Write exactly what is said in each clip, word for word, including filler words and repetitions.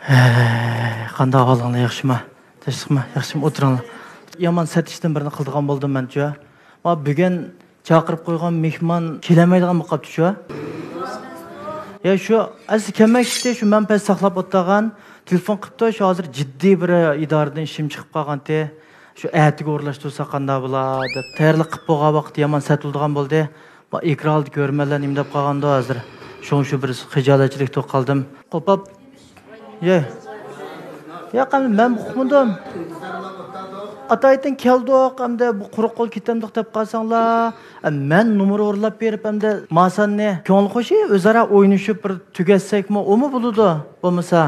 Qanday ahvolinglar, yaxshimi? Tinchlikmi? Yaxshimi? O'tiringlar. Yomon satishdan birini qildigan bo'ldim men-chu. Ma bugun chaqirib qo'ygan mehmon kelmaydigan bo'lib qopti-chu. Ya shu asli kelmakdi, shu men pes saqlab o'tgan telefon qilibdi, shu hozir jiddiy bir idoradan ishim chiqib qolgan-te. Shu atiga o'rlashtirsa qanday bo'ladi deb tayyorlik qilib qo'ygan vaqt yomon satildigan bo'ldi. Ma ekranni ko'rmalar nimdab qolganda hozir. Shu shu bir xijolatchilik to'q qoldim. Qo'pab Ye. Ya qani men uqmadim. Ataydan keldik, hamda bu quruq qo'l ketamdiq deb qolsanglar, men nomer o'rlab berib hamda masanni ko'ngil qo'shi o'zaro o'ynashib bir tugatsakmi, o'mi bo'ladi. Bo'lmasa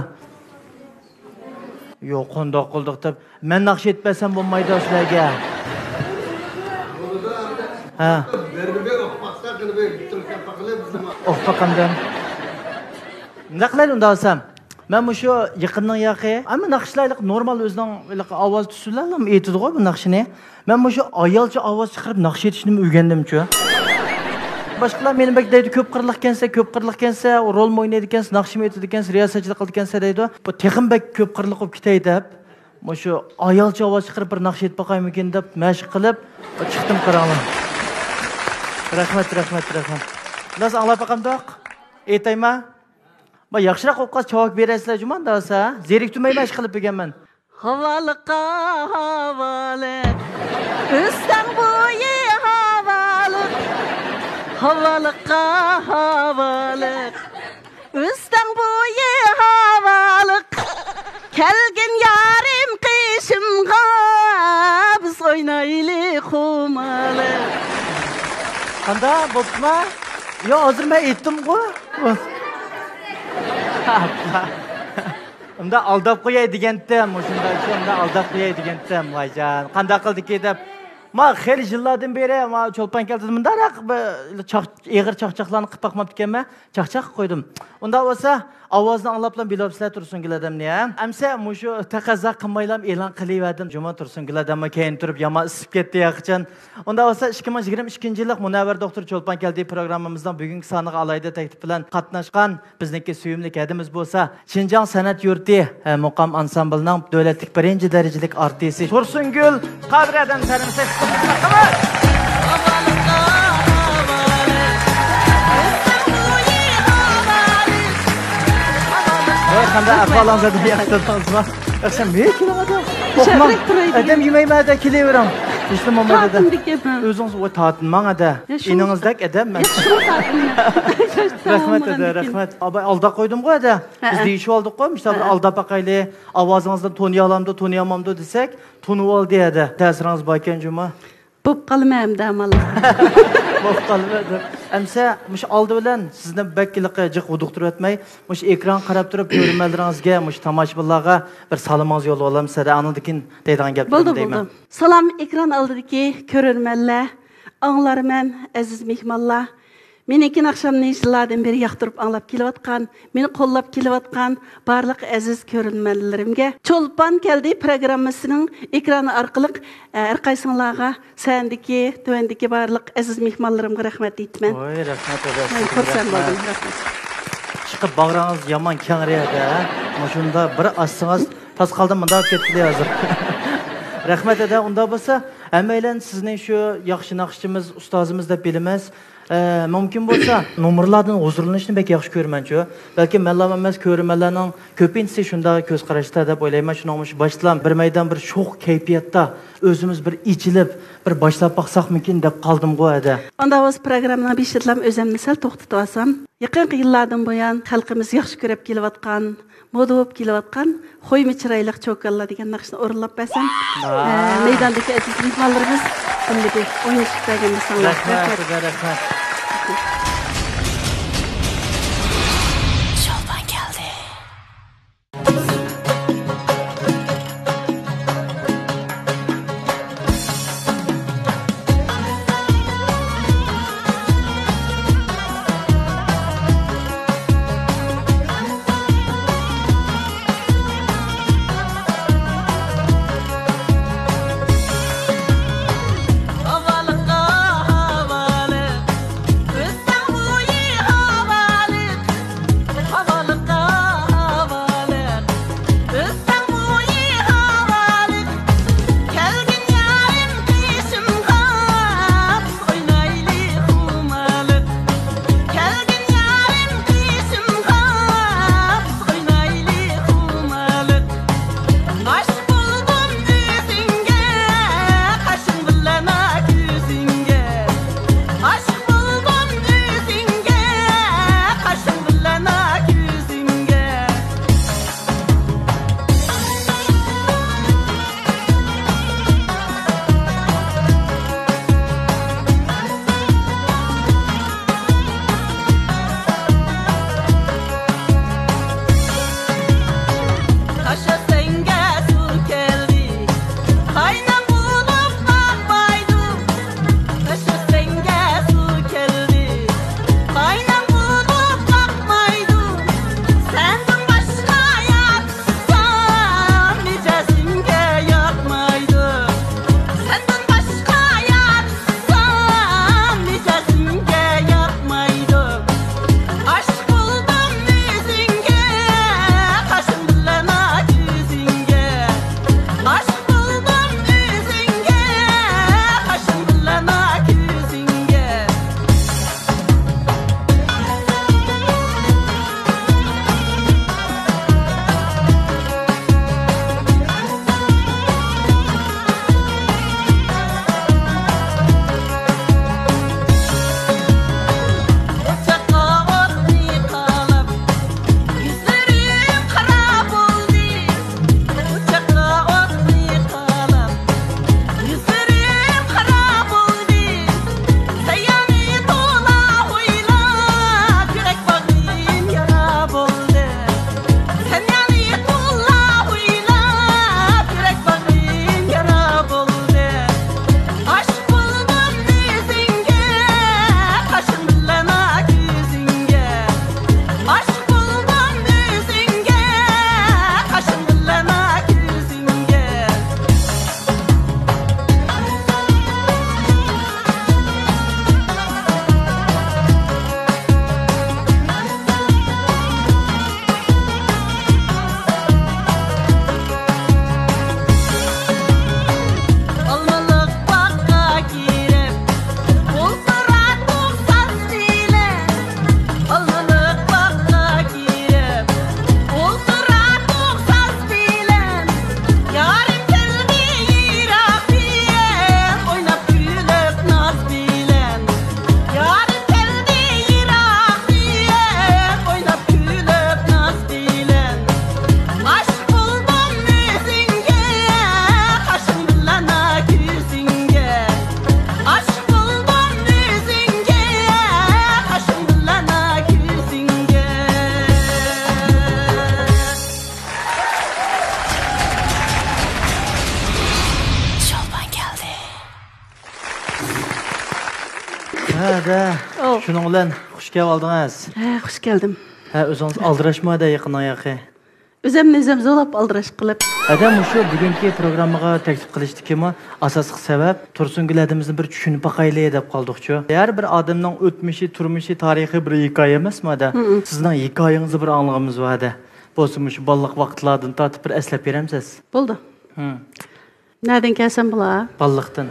yo'q, qandoq qildik deb men naqsh etmasam bo'lmaydi sizlarga. Ha. Berbe o'qmoqsa qilib bitirib qilib o'qmoqamdan. Nima qilaylik unda olsam? Men bu shu yaqinning yaqi, ama naqshlaylik normal o'zining ovoz tusularmi aytadi-ku bu naqshini. Men bu shu ayolcha ovoz chiqarib naqsh etishni o'rgandim-chu. Boshqalar meni bak deydi, ko'p qirliq ekansa, ko'p qirliq ekansa, rol o'ynaydi ekansa, naqshim aytadi ekansa, riyosatchilik qildi ekansa deydi. Bu texim bak ko'p qirliq bo'lib ketay deb, bu shu ayolcha ovoz chiqarib bir naqsh etib qo'yaymi ekan deb mashq qilib chiqdim qaranglar. Rahmat, rahmat, rahmat. Nas anglab qolgandoq. Aytayman. Ba yaxshiroq o'qqa javob berasizlar jumanda bo'lsa, zeriktirmay mash qilib berganman. Havaliqa havalik, üstten bo'yi havalik. Havaliqa havalik, üstten bo'yi havalik. Kelgin yarim qishimga, biz o'ynaylik xumalik. Qanda bo'pmi? Yo, hozir men aytdim-ku. Unda aldab qo'yay degandim, shunda shunda aldab qo'yay degandim, voyjon. Qanday qildiki deb. Men xeyli yillardan beri men cho'lpan keldim, bundaroq eg'ir chaqchaqlarni qilib boqmabdi ekanman. Chaqchaq qo'ydim. Unda bo'lsa, ovozni anglablan bilibsizlar tursin giladimni, ha. Amsa mushu taqozo qilmaylam e'lon qilaverdim. Juma tursin giladimni keyin turib yomon isib ketdi yaqin. Unda bo'lsa ikki ming yigirma ikkinchi yillik Munavvar doktor Cho'lpan keldi programmamizdan bugungi soniga alayda taklif bilan qatnashgan bizniki suyumli kadimiz bo'lsa, Xinjiang san'at yurti muqam ansamblining davlatlik birinchi darajalik artisti Tursungul Qadradan tanimsiz qilamiz. Qanday ahvolingizni yaxshilaysizmi? Yaxshi, men kelaman. Qo'rqmang. Adam yemayman-da kelaveram. Ishlim olmaydi. O'zingiz o tatinmang-da. Iningizdek adam men. Rahmat edi, rahmat. Abay alda qo'ydim-ku ada. Biz deyishib oldik-ku, misol alda baqayli, ovozingizdan toniy olamdi, toniy olmamdi desak, tonib oldi edi. Ta'siringiz bor ekan juma. Bo'p qolmayapti amallar. Bo'p qolmayapti. Amsa, mush oldi bilan sizni bakkiliqqa jiq uduqtirib o'tmay, mush ekran qarab turib ko'rmallaringizga, mush tomoshabinlarga bir salomingiz yo'l olamsiz. Anandikin deydigan gap deyman. Salam ekran oldidagi ko'rmanlar, anglarman, aziz mehmonlar. Men ikki akşamni yillardan beri yoqtirib anglab kelayotgan, meni qo'llab kelayotgan barliq aziz ko'rmanlarimga Cho'lpan keldi programmasining ekrani orqali har qaysinglarga, sendiki, tuvandiki barliq aziz mehmonlarimga rahmat aytaman. Voy, rahmat edi. Xursand bo'ldim, rahmat. Chiqib bag'ringiz yomon kengriyadi, ha. Shunda bir assingiz tas qoldim, bunda ketdi hozir. Rahmat edi, unda bo'lsa, hammaylar sizning shu yaxshi naqshchimiz, ustozimiz deb bilamiz. Mümkün bo'lsa, nomerlardan huzurlanishni bek yaxshi ko'rmanchu. Balki menlar emas, ko'rmanlarning ko'pinchisi shunda ko'z qarashda deb o'ylayman. Shuningmi boshlam bir maydon bir sho'x kayfiyatda o'zimiz bir ichilib, bir boshlab baqsaqmikin deb qoldim-ku ada. Onda o'z programmani beshitlam o'zimni sal to'xtatib olsam, yaqin yillardan buyon xalqimiz yaxshi ko'rib kelayotgan, moda bo'lib kelayotgan Xo'ymi chiroyli cho'kallar degan naqshni o'rinlab bersam, maydondagi aziz mehmonlarimiz bunday o'ynashib berganini sanlar. Rahmat, rahmat. Cho'lpan keldi. de. Oh. Şunun ulan hoş geldin aldınız. He, hoş geldim. Ha, özünüz aldırışma da yakın ayağı. Özüm nezem zolap aldıraş kılıp. Adam şu bugünkü programıga teklif qilishdi kimi asosiy sabab Tursun Güladimizni bir tushunib baqayli deb qoldiqchu. Har bir odamning o'tmishi, turmushi, tarixi bir hikoya emasmi da? Sizning hikoyangizni bir anglag'imiz bor da. Bo'lsin shu balliq vaqtlardan tortib bir eslab beramsiz? Bo'ldi. Hı. Nereden kelsen bula? Balliqdan.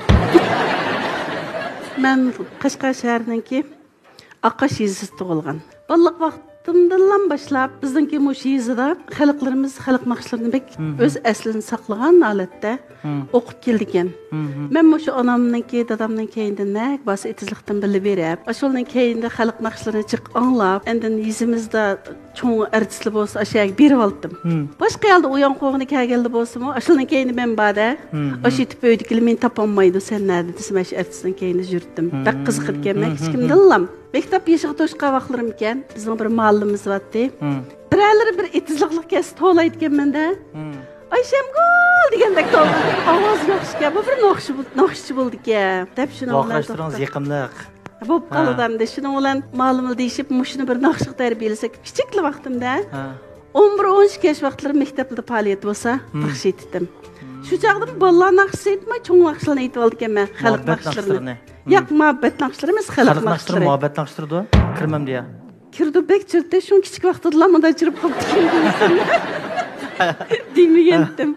Ben Qashqar shahrininki Aqash yezisida tug'ilgan. Balliq vaqtimdan başlap bizdinki mush yezida xalqlarimiz xalq naqshlarini bek o'z aslini saqlagan holatda o'qib keldigan. Men mushu onamninki, dadamning keyindan bas etizlikdan bilib berib, ashulning keyinda xalq naqshlarini chiq anglab, endi yezimizda cho'ng artistlar bo'lsa ashyaga berib oldim. Boshqa yerda uyon qo'g'ini kelganda bo'lsa-mu, ashulning keyinda men bada, ash yetib o'ydiklar men topolmaydi, sen nerede desam ash artistning keyinda yurdim. Bak qiziq ekan, men hech kimni billam. Mektep yaşığı toşqa vaqtlarım iken, bizim bir mahallemiz vardı. Birerleri bir etizliklik kes to'laydigan menda. Ayşemgul degandek to'laydi. Ovoz yo'qishga, bu bir noxshi noxshi bo'ldi-ku. Deb shuni bilan Vaqtlaştırınız yaqinliq. Bo'p qoldim-da, shuni bilan ma'lumot deyishib, mushuni bir noxshi tarbiyalasak, kichikli vaqtimda o'n bir o'n ikki yosh vaqtlar maktabda faoliyat bo'lsa, yaxshi etdim. Shu chaqda bolalar naqshi etmay, cho'ng naqshlarni aytib oldim men, xalq naqshlarini. Yo'q, muhabbet naqshlari emas, xalq naqshlari. Muhabbet naqshtirdi. Kirmam deya. Kirdi bek chirdi, shu kichik vaqtda lamada chirib qoldim. Demagandim.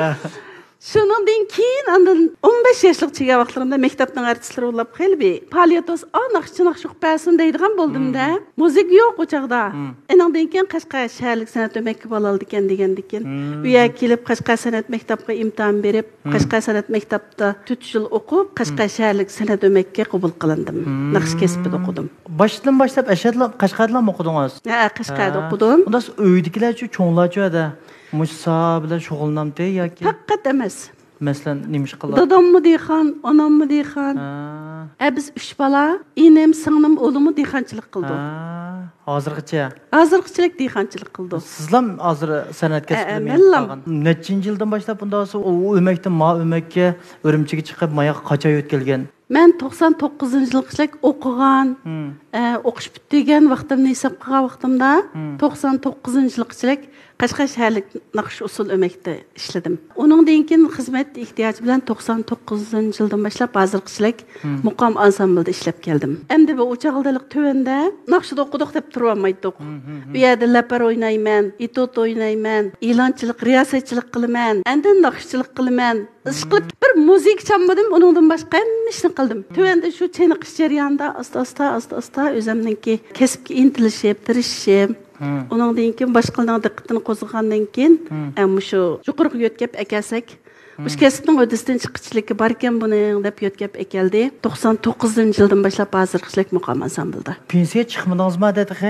Shundan keyin andan o'n besh yoshlik chiga vaqtlarimda maktabning artistlari bo'lib qilib, faoliyatos naqshchi naqsh o'qib deydigan bo'ldim-da. Muzik yo'q o chaqda. Endan keyin Qashqar shaharlik san'at maktabi bo'laldi ekan degandikin. U yerga kelib Qashqar san'at maktabiga imtihon berib, Qashqar san'at maktabida to'rt yil o'qib, Qashqar shaharlik san'at maktabiga qabul qilindim. Naqsh kasbida o'qidim. Boshdan boshlab ashadlar Qashqarda o'qidingiz? Ha, Qashqarda o'qidim. Unda uydagilar-chi, cho'nglar-chi Musa bilan shug'ullanamdi yoki? Faqat emas. Masalan, nimish qiladi? Dadammi deyxan, onammi deyxan. Ha, biz uch bola, enem, singlim, o'g'lim deyxanchilik qildi. Ha, hozirgacha. Hozirgachilik deyxanchilik qildi. Sizlar hozir san'at kasbida qolgan. Nechinchi yildan boshlab bunda u o'makdan ma o'makka Urumchiga chiqib, moyoq qacha o'tkilgan? Men to'qson to'qqizinchi yilgacha o'qigan, o'qish bitgan vaqtimni hisob qilgan vaqtimda to'qson to'qqizinchi yilgacha Qashqar shaharlik naqsh usul o'makda ishladim. Uningdan keyin xizmat ehtiyoji bilan to'qson to'qqizinchi yildan boshlab hozirgacha muqom ansamblida ishlab keldim. Endi bu o'chaqldalik tuvanda naqshda o'qidik deb turib olmaydik. Bu yerda lapar o'ynayman, etot o'ynayman, e'lonchilik, riyosatchilik qilaman, endi naqshchilik qilaman. Ish qilib bir muzik çalmadım, onundan başqa ishni qildim. Tuvanda shu cheniqish jarayonida asta-asta, asta-asta o'zimninki kasbga intilishib, tirishib, onundan keyin boshqalarning diqqatini qo'zg'agandan keyin, ham shu yuqoriga yo'tkab akasak, bu kasbning o'disidan chiqishligi bor ekan buning deb yo'tkab akeldi. to'qson to'qqizinchi yildan boshlab hozirgacha muqom ansamblida. Pensiya chiqmadingizmi adatiga?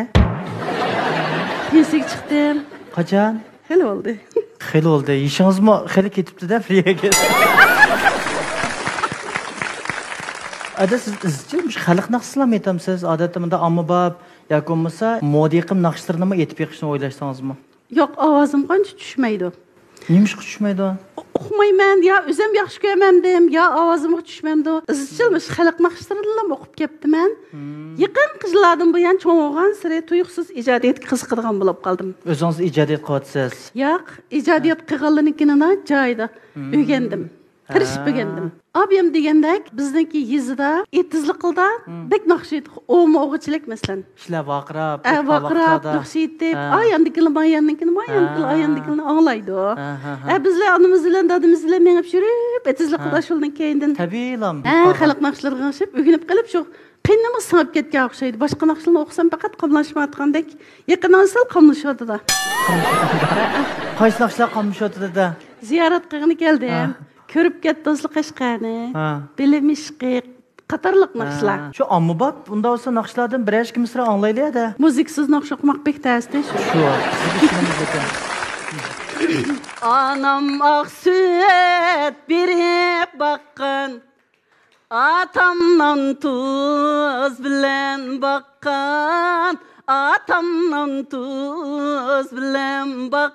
Pensiyaga chiqdim. Qachon? Xeli bo'ldi. Xeli bo'ldi. Ishingizmi xeli ketibdi-da, friyaga. Ada siz izchil xalq naqshlarni aytamsiz, odatda ommabop yoki bo'lmasa modiqim naqshlarni nima aytib beqishni o'ylashdingizmi? Yo'q, ovozim qancha tushmaydi. Nimish tushmaydi? O'qimayman, ya o'zim yaxshi ko'rmadim, ya ovozim tushmamdi. Izchilmish xalq naqshlarini o'qib ketdiman. Yaqin qizlardan bu yan cho'ng'an sira tuyuqsiz ijodiyatga qiziqadigan bo'lib qoldim. O'zingiz ijodiyat qilyapsiz? Yo'q, ijodiyat qilganligini joyida o'rgandim. Tirishib o'rgandim. Abim degandek, bizniki yezida etizliqda bek naqsh etib, o'mi o'g'chilik masalan. Ishlar vaqirab, vaqirab naqsh etib, ayandikini, mayandikini, mayandikini, ayandikini anglaydi. Ha, bizlar onamiz bilan dadamiz bilan mengib yurib, etizliqda shuldan keyindan tabiiylam. Ha, xalq naqshlarga o'xshab o'rganib qilib shu qiynama singib ketgan o'xshaydi. Boshqa naqshlarni o'qisam faqat qamlashmayotgandek, yaqindan sal qamlashadi-da. Qaysi naqshlar qamlashadi-da? Ziyorat qilgani keldim. Ko'rib ketdingizlar Qashqarni. Bilimishqi qatorliq naqshlar. Shu ommabop unda bo'lsa naqshlardan biror ikki misra anglaydi-da. Muziksiz naqsh o'qimoq bek tasdi shu. Anam oq süt berib baqqan, atamdan tuz bilan baqqan, atamdan tuz bilan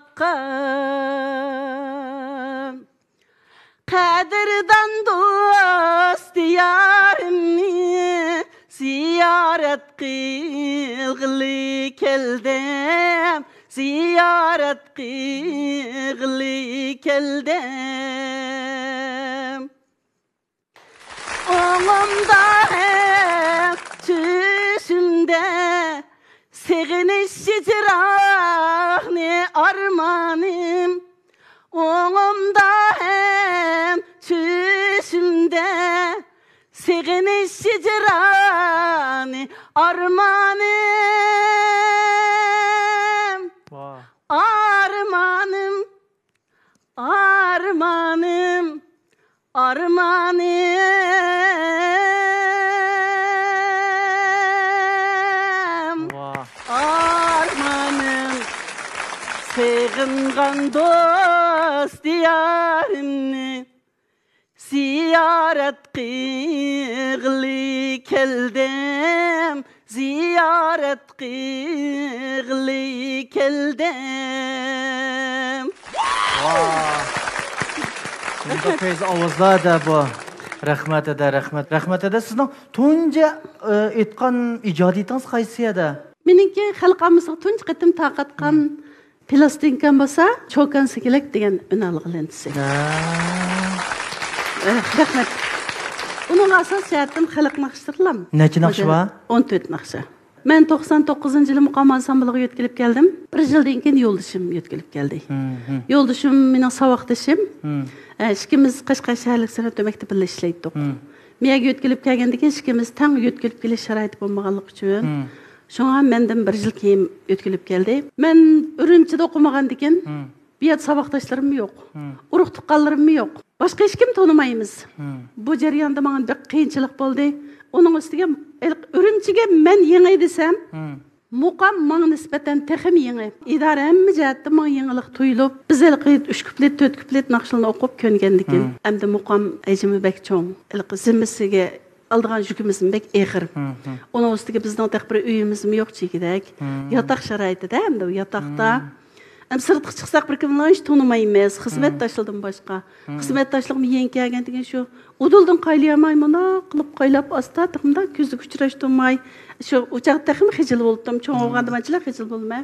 baqqan. Kadirdan dost yarimni, ziyaret qilg'ili keldim, ziyaret qilg'ili keldim. Oğumda hep tüsümde seginiş hicrani armanım. Oğumda hem tüsümde seginiş hicrani armanım. Wow. Armanım, armanım, armanım. Wow. Armanım, sığıngan dost diyarımni ziyaret qilg'ili keldim, ziyaret qilg'ili keldim. Wow. Bunda feyz ovozlar da bu. Rahmat eda, rahmat. Rahmat eda, sizning tunji aytgan ijodiyatingiz qaysi edi? Meniki xalqimizga tunji qitim taqatgan plastinkan bo'lsa, cho'kan sikilak degan unalg'ilantisi. Rahmat. Uning asosiyatim xalq naqshlarlam. Necha naqsh bor? o'n to'rt naqshi. Men to'qson to'qqizinchi yili muqom ansambliga yetkilib keldim. Bir yildan keyin yo'ldishim yetkilib keldi. Yo'ldishim mening saboqdishim. Ikkimiz Qashqar shaharlik san'at maktabida ishlaydik. Men yetkilib kelgandan keyin ikkimiz tang yetkilib kelish sharoiti bo'lmaganligi uchun shunga mendan bir yil keyin yetkilib keldi. Men Urumchida o'qimagandan keyin bu yerda saboqdoshlarim yo'q. Urug' tuqqanlarim yo'q. Boshqa hech kim tonimaymiz. Bu jarayonda menga bir qiyinchilik bo'ldi. Uning ustiga Urumchiga men yangi desam, muqam menga nisbatan texim yangi. İdora hamma jihatda menga yangilik tuyulib, biz uch kuplet, to'rt kuplet naqshlarni o'qib ko'ngandikin, endi muqam ajimi bek cho'ng. Zimmasiga aldıgan yükümüz bek eg'ir. Uning ustiga bizning taq bir uyimiz yo'q chekidak. Yotoq sharoitida hamda yotoqda Hem sırtıq çıksak bir kimden hiç tanımayız. Hizmet taşladım başka. Hizmet taşlığım yiyen kelgen degen şu. Uduldan qaylayamayım ona. Qılıp qaylap asta tıqımda közü küçüreştirmay. Şu uçak takımı hicil oldum. Çoğun olğanda mançılar hicil olmay.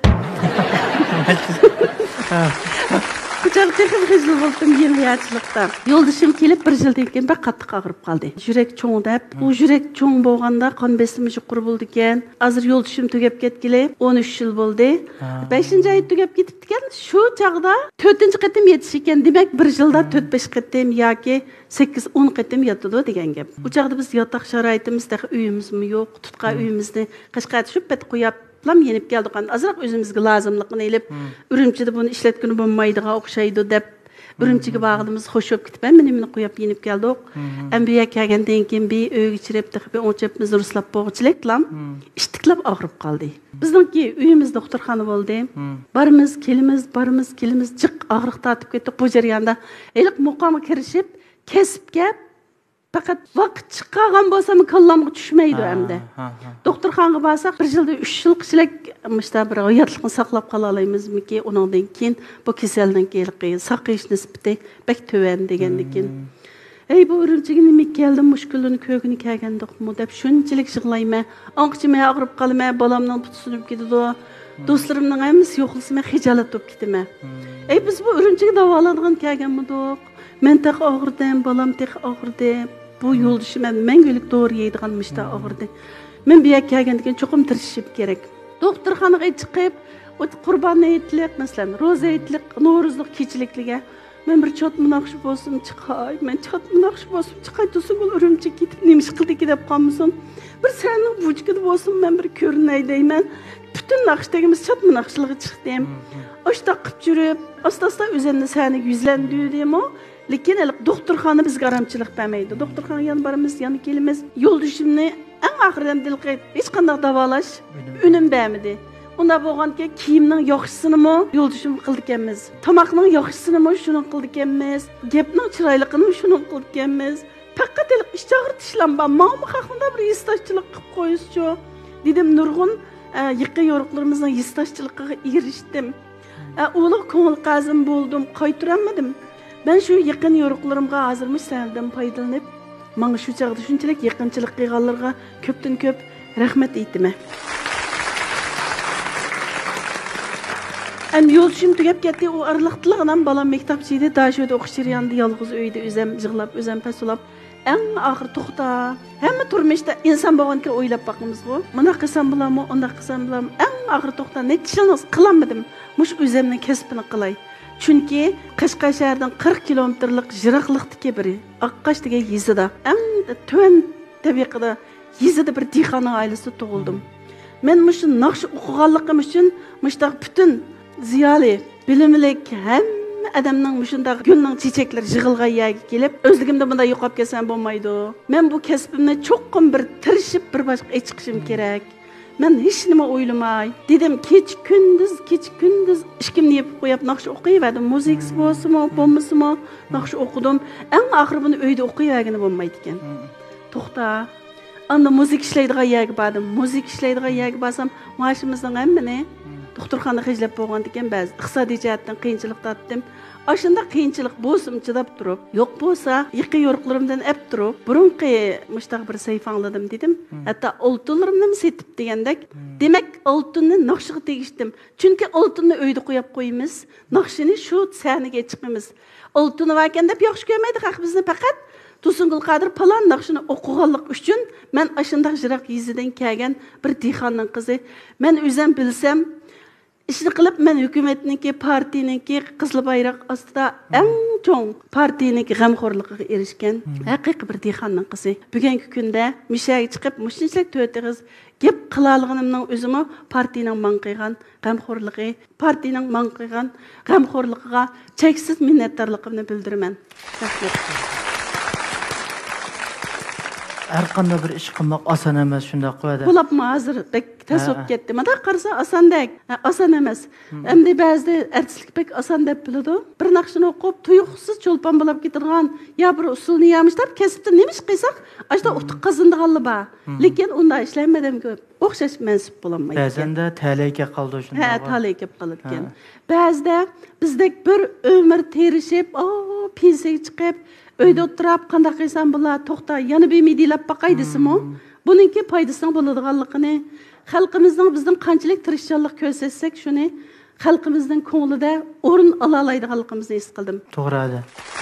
Uçak takımı hicil oldum yeni hayatçılıkta. Yolduşum kelip bir yıldan keyin bak qattiq ağrıp qaldı. Jürek çoğun dep. Bu jürek çoğun bolğanda qan besimi yuqur boldu eken. Azır yolduşum tugep ketkili o'n uch yıl boldu. beshinchi ay tugep ketipti eken. Şu çağda to'rtinchi qitim yetiş eken. Demek bir yılda to'rt besh qitim yoki sakkiz o'n qitim yatıdı degan gap. Bu çağda biz yotoq sharoitimizda uyimizmi yo'q, tutqa uyimizni Qashqarga shubbat qo'yap lam yenip geldik. Azraq özümüzge lazımlıqını elip, Urumchida bunu işletkini bo'lmaydiga o'xshaydi deb Urumchiga bag'dimiz xo'shib ketib, meni qo'yib yenib keldik. Ambiya kelgandan keyin bir uyga chirib tiqib, o'chibmiz ruslab bo'g'chilik lam ishtiklab og'rib qoldi. Bizningki uyimiz doktorxona bo'ldi. Barimiz, kelimiz, barimiz, kelimiz jiq og'riq tatib ketdik bu jarayonda. Eliq muqomga kirishib, kesibga Fakat vaqt chiqqan bo'lsa, kallamga tushmaydi hamda. Doktorxonaga borsak, bir yilda uch yil qishlik mishda bir hayotlikni saqlab qola olamizmi-ki, undan keyin bu kasaldan keyin saqlash nisbati bek to'van degandikin. Ey bu Urumchiga nima keldi, mushkulini ko'gini kelgandikmi deb shunchalik yig'layman. Anqchimay og'rib qolmay, bolamning puti sunib ketdi. Do'stlarimning hammasi yo'qlasa, men xijolat bo'lib ketaman. Ey biz bu Urumchiga davolanadigan kelganmidik. Men tek og'irdim, bolam tek og'irdi. Bu yo'ldishim mangulik to'g'ri yeydiganmishda og'irdi. Men bu yerga kelgandan cho'qim tirishib kerak. Doktorxonaga chiqib, Qurbon hayitlik, masalan, ro'za hayitlik, Navro'zlik kechilikliga men bir chotmi naqsh bo'lsin chiqay, men chotmi naqsh bo'lsin chiqay desam, bu Urumchiga ketib nemish qildiki deb qolmasin. Bir sening vujudida bo'lsin, men bir ko'rinay deyman. Bütün naqshdagimiz chotmi naqshligiga chiqdim. Oshta qilib yurib, asta-asta o'zimni sani yuzlandirdim. Lekin doktorxona bizga aramchilik bermaydi. Doktorxona yan barimiz, yan kelimiz. Yo'ldishimni eng oxiridan dilqayt hech qanday davolash unum bermadi. Unda bo'lganki kiyimning yaxshisini yo'ldishim qildi ekanmiz. Tomoqning yaxshisini shuni qildi ekanmiz. Gapning chiroyligini shuni qildi ekanmiz. Faqat ish chaqirtishlam bor. Ma'mi haqida bir yistashchilik qilib qo'yishchi. Dedim nurg'un yaqin yo'riqlarimizning yistashchiligiga erishdim. Ulug' ko'ngil qazim bo'ldim, qaytaramadim. Ben şu yakın yoruqlarımga hazırmış senden paydalanıp, bana şu çağda şunçalik yakınçılık qilganlarga köptün köp rahmat aytaman. Hem yolcum tugab ketdi, o araliqligidan balam maktabchida dashoda o'qish jarayonida yolg'iz uyda o'zim yig'lab, o'zim pasulab, eng oxir to'xta. Hamma turmishda inson bo'lganki o'ylab boqamiz-ku. Buni qilsam bo'ladimi, unda qilsam bo'ladimi? Eng oxir to'xta, nechishini qilolmadim. Mush o'zimning kasbini qilay. Chunki Qashqar shahridan qirq kilometrlik yiroqlikdagi biri, Oqqosh degan yezida, eng tuvan tabiqada yezida bir dehqonning oilasida tug'ildim. Men mush naqsh o'qiganligim uchun mushtaq butun ziyoli, bilimlik hamma odamning mushundaq gulning chechaklari yig'ilgan yerga kelib, o'zligimda bunday yo'qolib kelsam bo'lmaydi. Men bu kasbimni cho'qqim bir tirishib bir boshqa chiqishim kerak. Men hech nima o'ylamay, dedim kech kunduz, kech kunduz ishkimni yeb qo'yib naqsh o'qiyverdim. Muzikasi bo'lsa-mo, bo'lmasa-mo, naqsh o'qidim. Eng oxiri buni uyda o'qiyvergani bo'lmaydi ekan. To'xta. Anda muzik ishlaydigan yerga bordim. Muzik ishlaydigan yerga borsam, mashimizning hammani doktorxona xijlab bo'lgan ekan, ba'zi iqtisodiy jihatdan qiyinchilik topdim. Aşında qiyinchilik bo'lsin chidab turib, yo'q bo'lsa, yiqi yo'riqlarimdan ap turib, burunqi mushtaq bir sayfa angladim dedim. Hatto oltinlarimni setib degandek, demak oltinni naqshiga tegishdim. Chunki oltinni uyda qo'yib qo'yimiz, naqshini shu sahnaga chiqamiz. Oltinni vakan deb yaxshi ko'rmaydi, haq bizni faqat To'singul Qodir falan naqshini o'qiganlik uchun men ashundaq jiroq yizidan kelgan bir dehqonning qizi. Men o'zim bilsam İşini qilib men hukumatniki, partiyaniki qizil bayroq ostida eng cho'ng partiyaniki g'amxo'rligiga erishgan haqiqiy bir dehqonning qizi. Bugungi kunda mishaga chiqib, mushinchalik to'tigiz gap qilalganimning o'zimi partiyaning man qilgan g'amxo'rligi, partiyaning man qilgan g'amxo'rligiga cheksiz minnatdorligimni bildiraman. Rahmat. Her qanday bir ish qilmoq oson emas, shunday qo'yadi. Bo'lapmi hozir bek tasavvur ketdi. Mana qarasa osondek, oson emas. Endi ba'zida artistlik bek oson deb biladi. Bir naqshini o'qib, tuyuqsiz cho'lpon bo'lib ketirgan, yo bir usulni yamishlar, kesibdi nemish qilsak, ashda utuq qazındiganlar bor. Lekin unda ishlanmadim ko'p. O'xshash mansub bo'lmaydi. Ba'zanda taleyga qoldi shunday. Ha, taleyga qoldi ekan. Ba'zida bizdek bir umr terishib, o, pensiyaga chiqib Uyda o'tirib, qanday qilsam bo'lar, to'xta, yana bir medilab baqay desimi, buningki foydasining bo'ladiganligini, xalqimizning bizning qanchalik tirishchanlik ko'rsatsak, shuni xalqimizning ko'nglida o'rin ola oladiganligimizni his qildim. To'g'ri.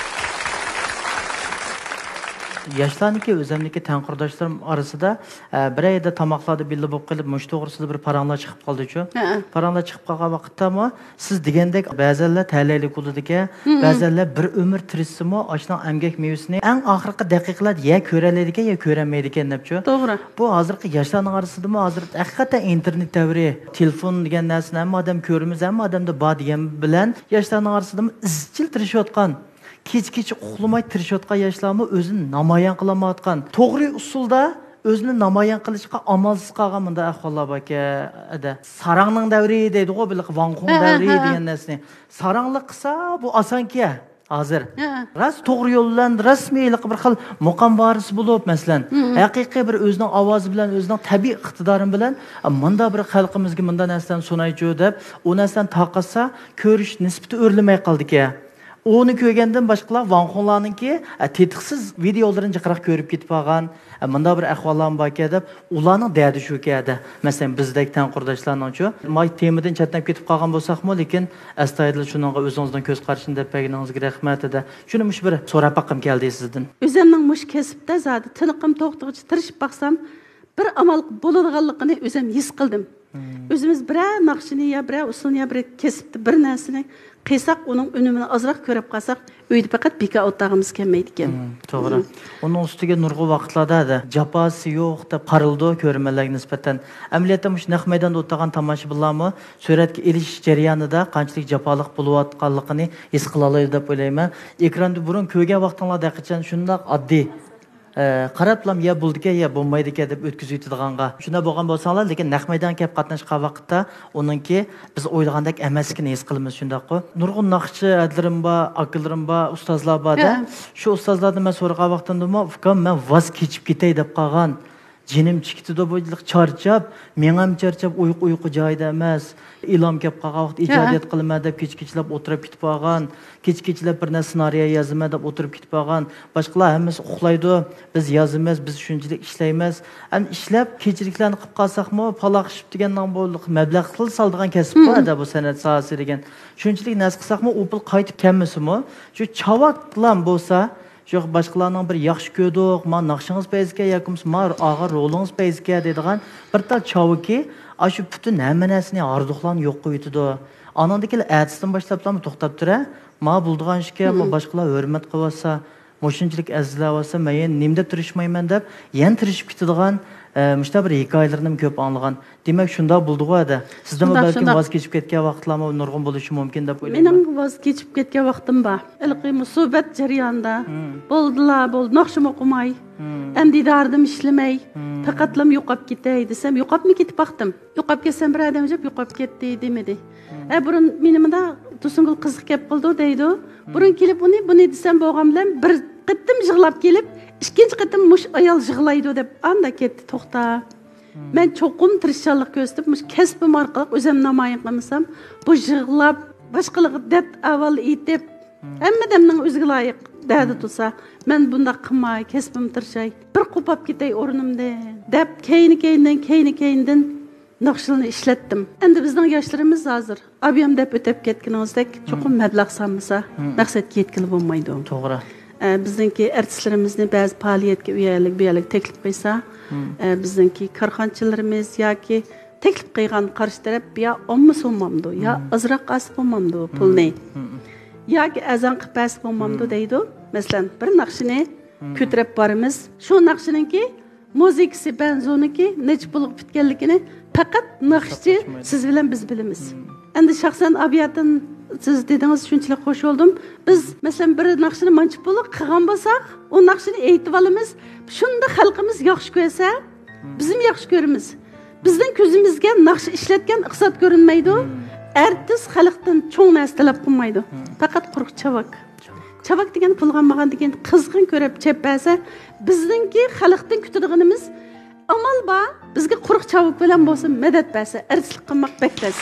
Yoshlarniki o'zimniki tanqurdoshlarim orasida bir ayda tomoqlarda billi bo'lib qilib, mush to'g'risida bir paranglar chiqib qoldi-ku. Paranglar chiqib qolgan vaqtdami, siz degandek ba'zanlar ta'laylik bo'ladi-ki, ba'zanlar bir umr tirishsimi, ochdan amgak mevasini eng oxirgi daqiqalarda ya ko'ralaydigan, ya ko'ramaydi ekan debchi. To'g'ri. Bu hozirgi yoshlarning orasidami, hozir haqiqatan internet davri, telefon degan narsani hamma odam ko'rimiz, hamma odamda bor degan bilan yoshlarning orasidami izchil tirishayotgan Keç-keç uxlamay tirishayotgan yoshlarmi o'zini namoyon qilamayotgan. To'g'ri usulda o'zini namoyon qilishga amalsiz qolgan bunda ahvollar bor-da. Sarangning davri deydi-ku, bil Vanxong davri degan narsani. Saranglik qilsa bu osonki hozir. Ras to'g'ri yo'ldan rasmiylik bir xil muqam varisi bo'lib, masalan, haqiqiy bir o'zining ovozi bilan, o'zining tabiiy iqtidorim bilan menda bir xalqimizga menda narsadan sunaychi deb, u narsadan taqatsa ko'rish nisbati o'rlamay qoldi-ki. Onu ko'rgandan boshqalar Vanxonlarningki tetiqsiz videolarini jiqroq ko'rib ketib qolgan, menda bir ahvollar bor-ki deb, ularning dardi shu-ki. Masalan, bizdek tanqurdoshlarning-chu, may temadan chatnab ketib qolgan bo'lsak-mo, lekin astoydil shuningga o'zingizdan ko'z qarashini deb berganingizga rahmat edi. Shuni mush bir so'rab baqim keldi sizdan. O'zimning mush kasbda zodi tiniqim to'xtig'icha tirishib baqsam, bir amal bo'ladiganligini o'zim his qildim. O'zimiz bir naqshini ya bir usulni ya bir kasbda bir narsani qiysak, onun önümünü azraq ko'rib qalsaq, uyda faqat beka o'tag'imiz kelmaydi ekan. To'g'ri. Onun ustiga nurg'u vaqtlarda japosi yo'q deb qarildi ko'rmalarga nisbatan. Amaliyotda mush naq maydonda o'tgan tomoshabinlarmi suratga elish jarayonida qanchalik japolik bo'layotganligini his qila oladi deb o'ylayman. Ekranda burun ko'rgan vaqtinglarda qachon shundoq oddiy qarablam ya bo'ldika ya bo'lmaydika deb o'tkazib yetadiganға. Shunda bo'lgan bo'lsanglar, lekin naq maydonga kelib qatnashgan vaqtda uningki biz o'ylagandek emasligini his qilamiz shundaqmi. Nurg'un naqshchi adlarim bor, akilarim bor, ustozlar bor-da. Shu ustozlardan men so'ragan vaqtimda, "Ukam, men voz kechib ketay" deb qolgan. Jinim chiqdi bo'yliq charchab, men ham charchab uyqu uyqu joyida emas. Ilhom kelib qolgan vaqt ijodiyat qilma deb kech-kechlab o'tirib ketib qolgan, kech-kechlab bir narsa ssenariy yozma deb o'tirib ketib qolgan. Boshqalar hammasi uxlaydi, biz yozamiz, biz shunchalik ishlaymiz. Ham ishlab kechliklarni qilib qolsaqmi, paloqishib degandan bo'ldi, mablag' qil soldigan kasb bor-da bu san'at sohasi degan. Shunchalik narsa qilsaqmi, u pul qaytib kelmasimi? Shu chavaqlan bo'lsa, yo'q boshqalarning bir yaxshi ko'rdik, men naqshingiz payzga yoki mar og'ir rolingiz payzga deydigan bir tal chaviki, shu butun hamma narsani arzuqlarni yo'q qo'yitdi. Anandaki atisdan boshlablarmi to'xtab tura, ma buldigan ishga boshqalar hurmat qilsa, mo'shunchalik azizlab men nimda turishmayman deb, yan turishib ketadigan Müşta bir hikoyalarini ko'p anglagan. Demak, shunda bo'ldi-da. Sizdan balki voz kechib ketgan vaqtlarmi nurg'un bo'lishi mumkin deb o'ylayman. Mening voz kechib ketgan vaqtim bor. Ilqi musibat jarayonida bo'ldilar, bo'ldi, naqshim o'qimay, endi dardim ishlamay, faqatlam yo'qab ketay desam, yo'qabmi ketib vaqtim. Yo'qab ketsam bir odam jab yo'qab ketdi demadi. E burun menimda Tusungul qiziq kelib qoldi deydi. Burun kelib uni, buni desam bo'lgan bilan bir qittim yig'lab kelib, ikkinchi qitim mush ayol yig'laydi deb anda ketdi, to'xta. Men cho'qim tirishchanlik ko'rsatib, mush kasbim orqali o'zim namoyon qilmasam, bu yig'lab boshqalarga deb avval aytib, hammadamning o'ziga loyiq dadi tursa, men bunda qilmay, kasbim tirishay, bir qo'pab ketay o'rnimda deb keyin-keyindan, keyin-keyindan naqshlarni ishlatdim. Endi bizning yoshlarimiz hozir ob'yam deb o'tib ketganimizdek, cho'qim mablag' sanmasa, maqsadga yetkilib bo'lmaydi. To'g'ri. Bizdeki artistlarimizni bazı faaliyetke üyelik üyelik teklif kıysa, bizdeki karxançılarımız ya ki teklif kıygan karşı taraf ya ommu olmamdı, ya azrak asıp olmamdı pul ne, ya ki azan kıpasıp olmamdı deydi. Mesela bir nakşını kütürep varımız, şu nakşının ki müzikisi benzonu ki neç bulup bitkenlikini fakat nakşçı siz bilen biz bilimiz. Endi şahsen abiyatın siz dediniz şunçalik hoş oldum. Biz mesela bir naqshini manchib bo'lib qilgan bo'lsak, o naqshini aytib olamiz. Shunda xalqimiz yaxshi ko'rsa, bizim yaxshi ko'ramiz. Bizning ko'zimizga naqsh ishlatgan iqtisod ko'rinmaydi. Artist xalqdan cho'ng narsa talab qilmaydi. Faqat quruq chavak. Chavak degan pulg'anmagan degan qizg'in ko'rib chepasa, bizningki xalqdan kutadiganimiz amal bor. Bizga quruq chavak bilan bo'lsa, madad bersa, artistlik qilmoq bektas.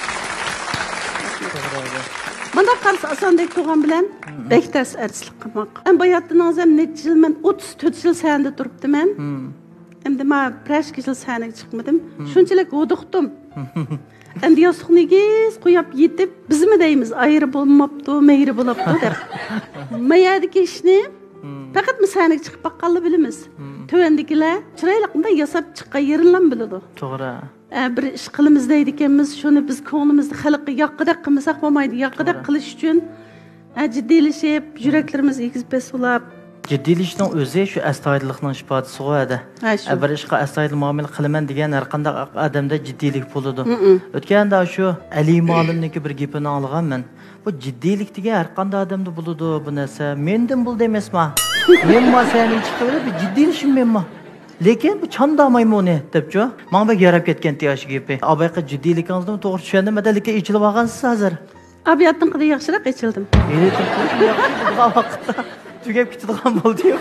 Bana karşı asandek tuğan bilen bektas artistlik qilmoq. En bayatdan hem neçe yıl men o'ttiz to'rt yıl sahnede turuptu men. Endi ma bir yıl sahneye çıkmadım. Şunçalik oduqtum. Endi yostiqnigiz qo'yib yetib, biz mi deymiz, ayri bo'lmabdi, mehri bo'libdi deb. Mayadagi ishni faqat biz sahneye chiqib baqqanlar bilamiz. Tövendikilar chiroyliqda yasab chiqqan yerinlar biladi. To'g'ri. Bir ish qilamiz deydi ekanmiz, shuni biz ko'nglimizni xalqqa yoqqidek qilmasak bo'lmaydi. Yoqqidek qilish uchun jiddiylashib, yuraklarimiz egizib sulab. Jiddiylashning o'zi shu astoydillikning ifodasi qo'yadi. Bir ishga astoydil muomala qilaman degan har qanday odamda jiddiylik bo'ladi. O'tganda shu Ali Molimniki bir gapini olganman. Bu jiddiylik degan har qanday odamda bo'ladi bu narsa. Mendan bo'ldi emasmi? Men ma seni chiqib bir jiddiylashim menmi? Lekin bu chandamaymi uni debchi. Menga yarab ketgan tiyosh gibi. Abayqa jiddiyligingizni to'g'ri tushundim, lekin ichilib olgansiz hozir. Abiyatdan qida yaxshiroq ichildim. Meni vaqtda tugab ketadigan bo'ldi-ku.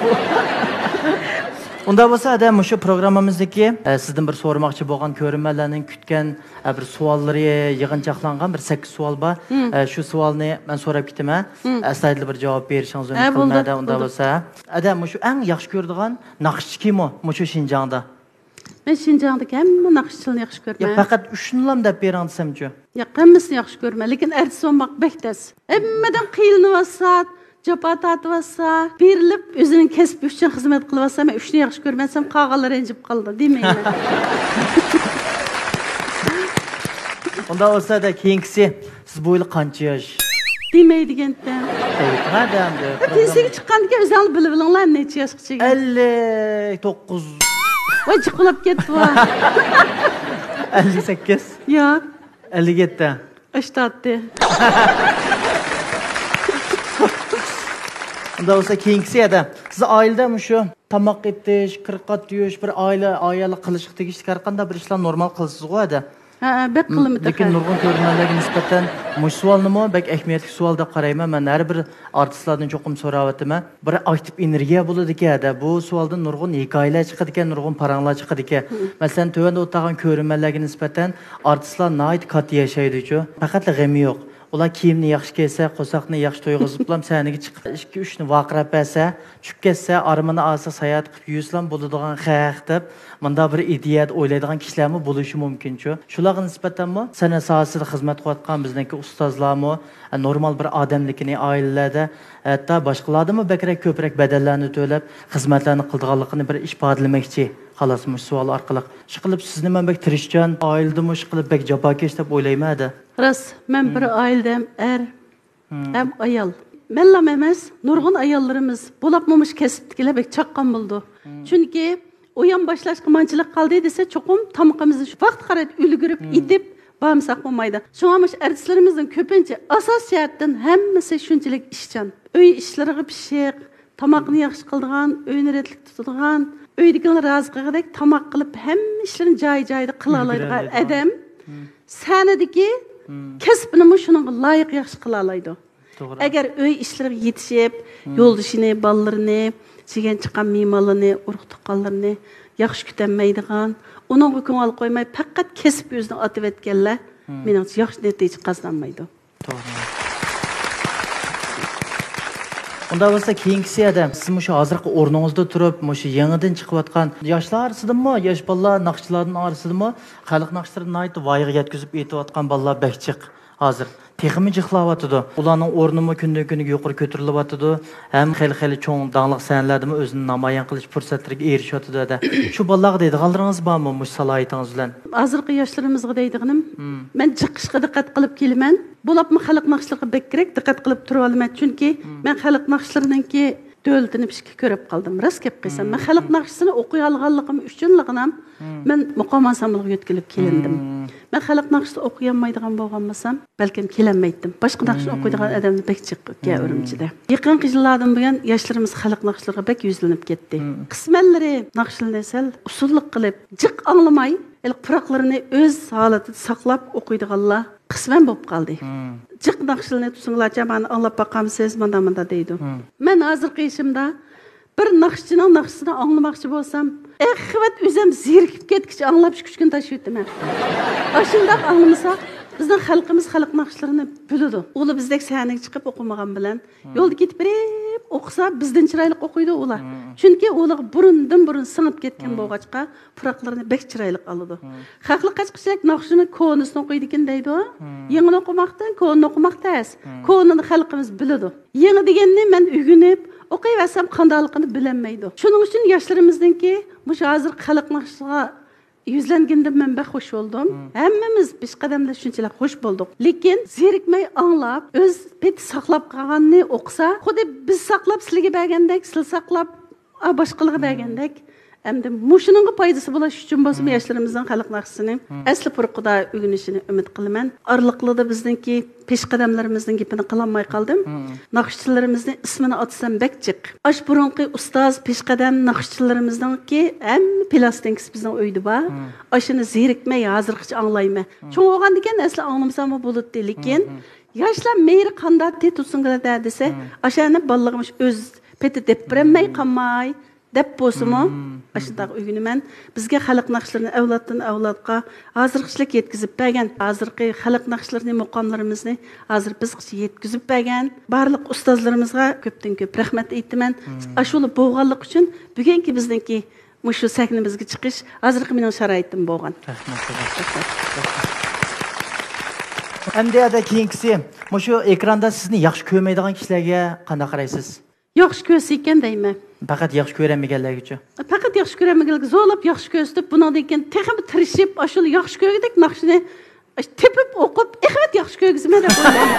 Unda bo'lsa, adam shu programmamizdagi sizdan bir so'ramoqchi bo'lgan ko'rinmalarning kutgan bir savollari yig'inchoqlangan bir sakkiz savol bor. Shu savolni men so'rab ketaman. Astoydil bir javob berishingiz mumkin qilmadi. Unda bo'lsa, adam shu eng yaxshi ko'radigan naqshchi kim o? Shu Şinjan'da. Men Şinjan'dagi hamma naqshchilarni yaxshi ko'raman. Ya faqat uchunlam deb bering desamchi. Ya hammasini yaxshi ko'raman, lekin artist olmoq bektas. Hammadan qiyilyapsa, Japa tatvasa, berilib o'zining kasbi uchun xizmat qilyapsa, men uchni yaxshi ko'rmasam, qolganlar ranjib qoldi, demayman. Unda bo'lsa-da keyingisi siz bo'yli qancha yosh? Demaydigandan. Aytmadimdi. Pensiyaga chiqqanda o'zingiz bilib olinglar necha yoshgacha. ellik to'qqiz. Voy chiqilib ketdi va. ellik sakkiz. Yo'q. ellik yetti. Ishtatdi. Unda bo'lsa keyingisi edi. Siz oilada shu tamoq etish, qirqat yuyish, bir oila ayoli qilish degish har qanday bir ishlar normal qilasiz-ku edi. Ha, bek qılımı Lekin nurg'un ko'rganlarga nisbatan mush savolnimi bek ahamiyatli savol deb qarayman. Men har bir artistlardan cho'qim so'rayapman. Bir aktiv energiya bo'ladi ekan. Bu savoldan nurg'un hikoyalar chiqadi ekan, nurg'un paranglar chiqadi ekan. Masalan, tövanda o'tirgan ko'rganlarga nisbatan artistlar nihoyat qat'iy yashaydi-ku. Faqat g'ami yo'q. Ular kiyimni yaxshi kiysa, qo'saqni yaxshi to'yg'iziblam, saniga chiqib ikki uch ni vaqirab bersa, tushib ketsa, armini olsa, sayohat qilib yursa bo'ladigan xaq deb, bunda bir ideya o'ylaydigan kishilarmi bo'lishi mumkin-ku. Shularga nisbatanmi san'at sohasida xizmat qilayotgan bizniki ustozlarmi normal bir odamlikni oilalarda, hatto boshqalardimi bakrak ko'proq badallarni to'lab, xizmatlarni qildiganligini bir ifodalamoqchi. Xalasmış savol orqali. Shu qilib sizni men bek tirishchan, oiladimi shu qilib bek jafokesh deb o'ylayman-da. Ras, men bir oiladam er, hem ayol. Menlam emas, nurg'un ayollarimiz bo'lapmamış kasbdikilar bek chaqqan bo'ldi. Chunki o'yan boshlashga manchilik qoldi desa, cho'qim tamqimizni shu vaqt qarab ulgurib itib bağımsak olmaydı. Şuamış artistlerimizin köpünce asas jihatdan hammasi shunchalik ishchan. Uy ishlariga pishiq, tamoqni yaxshi qildigan, uyni retlik tutadigan, uydagilar rozi qilgandek tamoq qilib hamma ishlarni joy-joyida qila oladigan odam sanadagi kasbini shunga loyiq yaxshi qila oladi. Agar uy ishlariga yetishib, yo'ldishini, ballalarini, chigan chiqqan mehmonlarni, urug' tuqqanlarni yaxshi kutanmaydigan, uningga ko'ngil qo'ymay faqat kasb o'zini otib etganlar, meningcha yaxshi natija qozonmaydi. To'g'ri. Unda bo'lsa keyingisi adam siz mushu hozirgi o'rningizda turib, mushu yangidan chiqayotgan yoshlar orasidami, yosh bolalar, naqshchilarning orasidami, xalq naqshlarini nihoyat voyaga yetkazib aytayotgan bolalar bakchiq hozir. Texmi jixlayotdi. Ularning o'rnimi kundan-kunga yuqori ko'tarilyotdi. Ham xil-xil cho'ng danglik san'atlardami o'zini namoyon qilish fursatlariga erishyotdi. Shu bolalarga deydiganlaringiz bormi mush salohiyatingiz bilan? Hozirgi yoshlarimizga deydiganim, men chiqishga diqqat qilib kelaman. Bo'lapmi xalq naqshlariga bekrak diqqat qilib turib olaman. Chunki men xalq naqshlarininki dövlətini pişki görüb qaldım. Rast kep qilsam, men xalq naqshini o'qiy olganligim uchunligim men muqam ansamblyga yetkilib kelindim. Men xalq naqshini o'qiy olmaydigan bo'lganmasam, balkim kelinmaydim. Boshqa naqshni o'qiydigan odamni bek chiqqan Urumchida. Yaqinqi yillardan buyon yoshlarimiz xalq naqshlariga bek yuzlanib ketdi. Qismanlari naqshlarni sal usullik qilib, jiq anglamay, el puraqlarini o'z holatida saqlab o'qiydiganlar qisman bo'lib qoldi. Jiq naqshlarni tusinglar, jamani anglab baqamsiz, manda-manda deydi. Men hozirgi ishimda bir naqshchining naqshisini anglamoqchi bo'lsam, aqvat o'zim zerikib ketgich anglab chiqishgan tashiyotman. Ashundaq anglamasak, bizning xalqimiz xalq naqshlarini biladi. Ular bizdek sahnaga chiqib o'qimagan bilan yo'lda ketib berib o'qisa, bizdan chiroyli o'qiydi ular. Chunki ular burundan burun singib ketgan bo'lg'achqa, puraqlarini bek chiroyli oladi. Xalqli qachqichak naqshini ko'nisini o'qiydi ekan deydi. Yengini o'qimoqdan ko'nini o'qimoq tez. Ko'nini xalqimiz biladi. Yangi deganni men o'rganib o'qiyversam qandaligini bilinmaydi. Shuning uchun yoshlarimizningki, mush hozir xalq naqshiga yüzlengende men bek hoş oldum. Hemmimiz beş qadamda shunchalar hoş bulduk. Lekin zerikmay anglab, öz pet saqlab qolganni o'qsa, xuddi biz saqlab sizlarga bergandek, siz saqlab boshqalarga bergandek, endi mushuninga foydasi bo'lish uchun bo'lsa, yoshlarimizni xalq naqshisini asli purqida o'rganishini umid qilaman. Arliqlarda bizningki peş qadamlarimizning gapini qilolmay qoldim. Naqshchilarimizning ismini atsam bakchiq. Ash burunqi ustoz peş qadam naqshchilarimizningki ham plastinks bizning uyda bor. Ashini zerikmay hozirgacha anglayman. Cho'ng bo'lgan ekan asli anglamsam bo'ladi, lekin yoshlar meyri qanday tetutsinlar desa, ashani ballig'imiz o'z peti deb biramay qolmay deb bo'lsa-mu, ashundaq o'ygunaman. Bizga xalq naqshlarini avloddan avlodga hozirgichlik yetkazib bergan, hozirgi xalq naqshlarini muqomlarimizni hozir bizgacha yetkazib bergan barliq ustozlarimizga ko'pdan ko'p rahmat aytaman. Ashula bo'lganlik uchun bugungi bizningki mushu sahnamizga chiqish hozirgi mening sharoitim bo'lgan. Rahmat. Endi keyingisi, mushu ekranda sizni yaxshi ko'rmaydigan kishilarga qanday qaraysiz? Yaxshi ko'rsa ekan deyman. Faqat yaxshi ko'ramaganlarga-chi. Faqat yaxshi ko'ramaganlarga zo'lab yaxshi ko'rsatib, bundan keyin texib tirishib, ashula yaxshi ko'rgandek naqshini tepib o'qib, ixvat yaxshi ko'rgizma deb o'ylayman.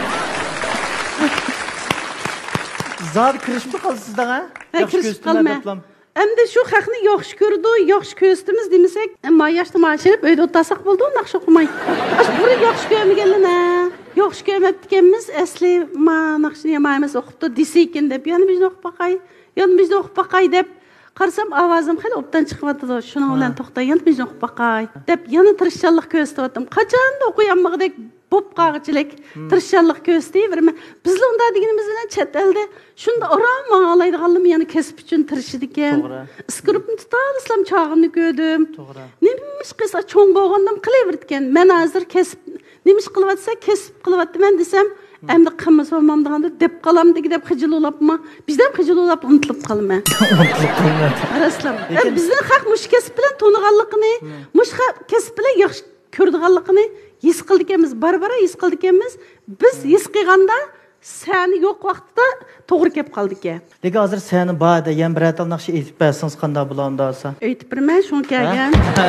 Zod kirishmi qolsizda, ha? Yaxshi ko'rsatma. Endi shu haqni yaxshi ko'rdi, yaxshi ko'rsatimiz demasak, ammo yoshda mashirib uyda o'tasak bo'ldi, naqsh o'qimay. Ash buni yaxshi ko'rmaganlar-a? Yaxshi ko'rmabdikanmiz, asli ma naqshni yamaymiz o'qibdi desekin deb, yana bizni o'qib baqay, yana bizni o'qib baqay deb Qarasam ovozim xeyli obdan chiqyapti. Shuning bilan to'xtagan men o'qib baqay deb yana tirishchanlik ko'rsatyaptim. Qachon o'qiyanmag'idek bo'p qag'ichilik, tirishchanlik ko'rsatayverman. Bizlar unda deganimiz bilan chet elda shunda orom ma'nolaydiganlarni yana kasb uchun tirishdi ekan. Skriptni tutar chog'imni ko'rdim. Nimish qilsa cho'ng bo'lgandim qilavergan. Men hozir kasb nimish qilyapsa kasb qilyapman desam, endi qilmas olmamdiganda deb qolamdiki deb xijilolapman. Bizdan xijilolap unutilib qolman. Unutilib qolman. Raslan. Bizning xalq mush kasb bilan to'niganligini, mush kasb bilan yaxshi ko'rdiganligini his qildik-emiz, barbara his qildik-emiz. Biz his qilganda seni yo'q vaqtida to'g'ri kelib qoldik. Lekin hozir seni ba'da yan bir atal naqshi aytib bersangiz qanday bo'ladi olsa? Aytib bermay, shuni kelgan.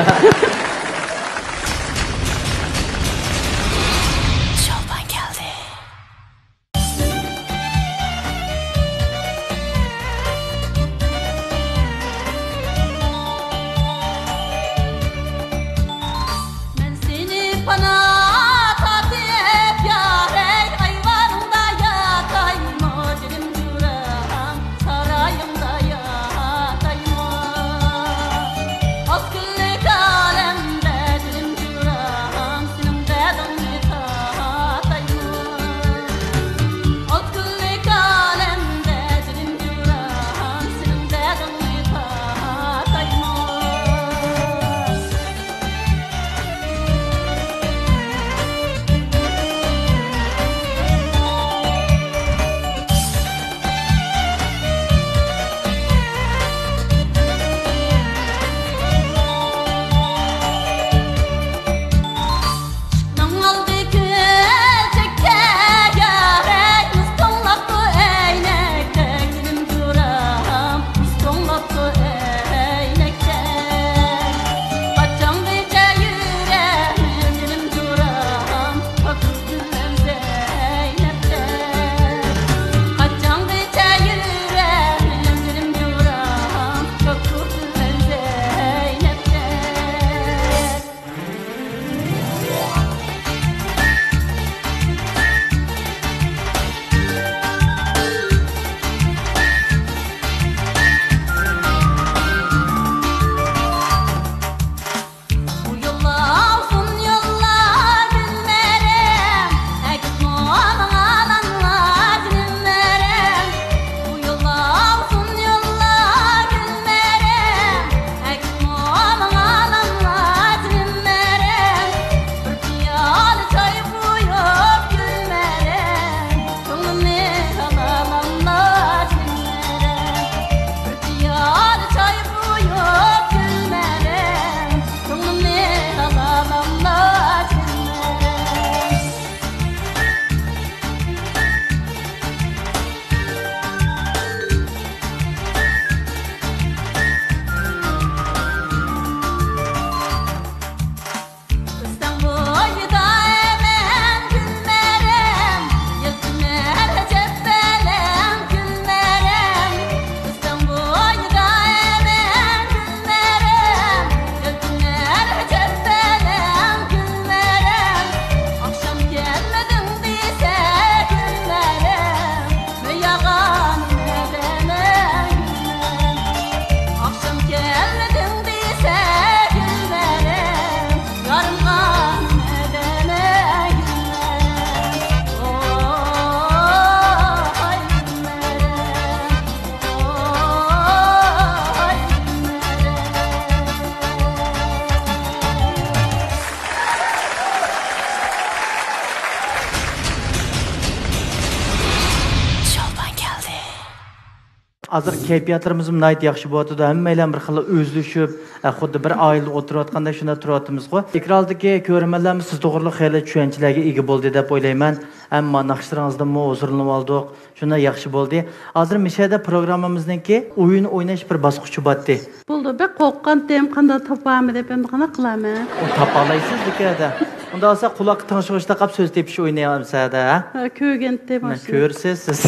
Hazır keyfiyatlarımız nayt yaxşı bo'ladi. Hammalar bir xil o'zlashib, xuddi bir oila o'tirayotganda shunda turayotimiz qo'y. Ekrandagi ko'rmanlarimiz siz to'g'riliq xeyli tushunchalarga ega bo'ldi deb o'ylayman. Ammo naqshlaringizdan mo huzurlanib oldik. Shunda yaxshi bo'ldi. Hozir mishada programmamizningki o'yin o'ynash bir bosqichi botdi. Bo'ldi. Ben qo'rqqandim, qanday topamı deb endi qana qilaman. O topalaysiz dekada. Unda olsa quloq tingshig'ishda qolib so'z tepish o'ynayapsizda. Ha, ko'rganda bosh. Ko'rsiz siz.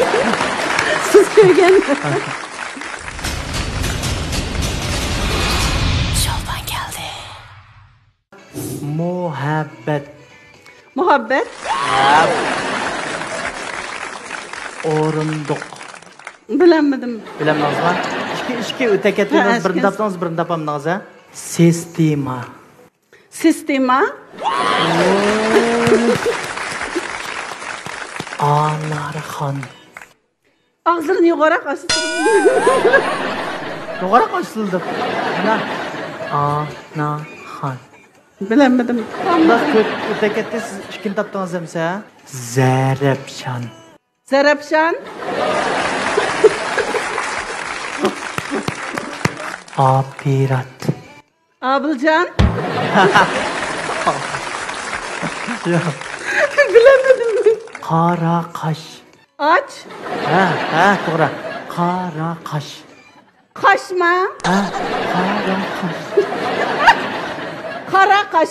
Siz ko'rgan. Şolpan geldi. Muhabbet. Muhabbet. O'rindiq. Bilemedim. Bilemezman. İşki işki öte ketiniz birini taptınız birini tapamadınız ha. Sistema. Sistema. Anarxan. Ağzını yukarı kaçtı. Yukarı kaçıldı. Ana. Anarxan. Bilemedim. Bundan öte ketti siz işkin taptınız emse ha. Zerepşan. Zerepşan. Apirat. Abılcan. Yok. Bilemedim. Kara kaş. Aç. Ha, ha, doğru. Kara kaş. Kaşma. Ha, kara kaş. Kara kaş.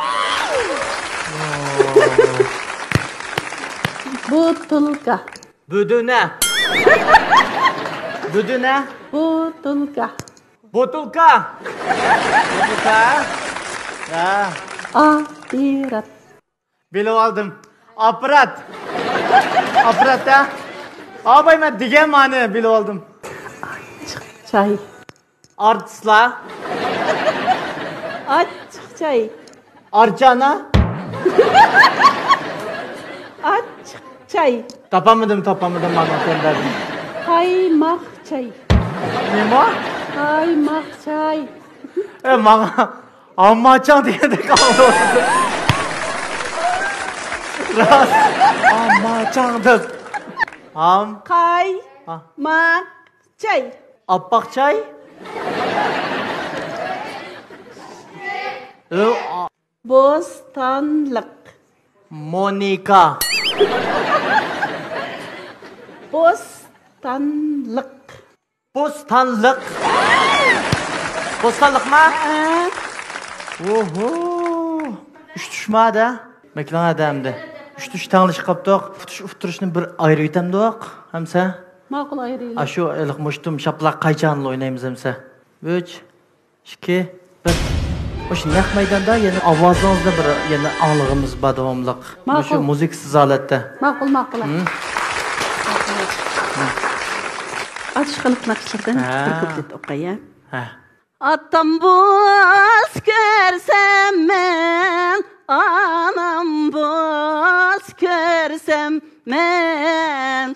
Butulka. Büdüne. Büdüne. Butulka. Botulka. Botulka. Ya. Apirat. Bilib aldım. Aparat. Aparat ha. Abay ben degan ma'ni bilib oldim. Çay. Artistlar. Açık çay. Archana. Açık çay. Tapamadım tapamadım ma'no gönderdim. Kaymak çay. Nima? Kaymak çay. E manga ammaçan degende kaldı orada. Ras. Ammaçan deb. Am. Kaymak çay. Appak çay. E, a- Bostanlık. Monika. Bostanlık. Bostanlık. Bostanlık mı? Aa, Oho. Üç düşmedi ha. Meklan adamdı. Üç düş tanışıp kaptık. Futuş ufturuşunu bir ayrı yutamdık. Hemse. maqul ayrıyla. Aşu elik muştum şaplak kayçanlı oynayımız hemse. Üç, iki, bir. Hoş nek meydanda yeni avazınızda bir yeni anlığımız var devamlıq. Maqul. Şu müziksiz alette. Maqul maqul. Aç kalıp nakışlardan Ha. bir kuplet okaya. Hə. Atam boz görsem ben, anam boz görsem ben.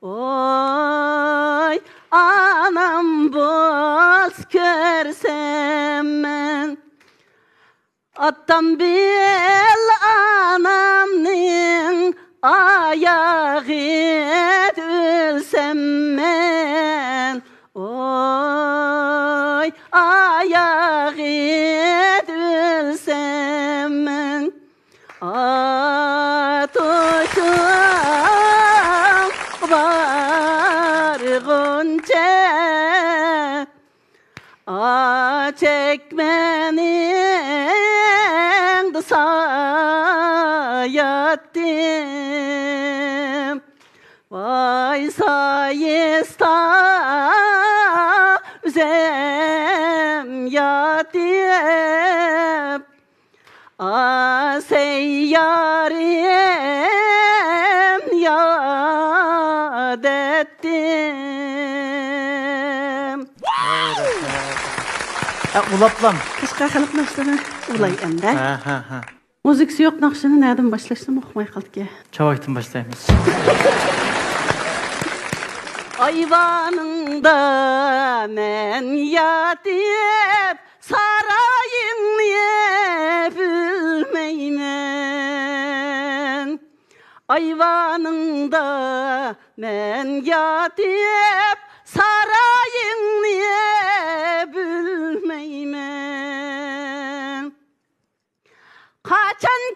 Oy, anam boz görsem ben. Atam bil anamның ayağı ölsem ben. Oy, ayağı ölsem ben. Atuşum var gonca, a çekmenin sayattim. Vay sayesta üzem yatim. A seyyarim yad ettim. Ha, ulaplam. Kışka kalıp nakşını ulay ende. Ha, ha, ha. Müziksi yok nakşını nereden başlaştım okumay kaldık ya. Çavaktan başlayımız. Ayvanında men yatip sarayın niye bilmeymen. Ayvanında men yatip sarayın niye bilmeymen. Kaçan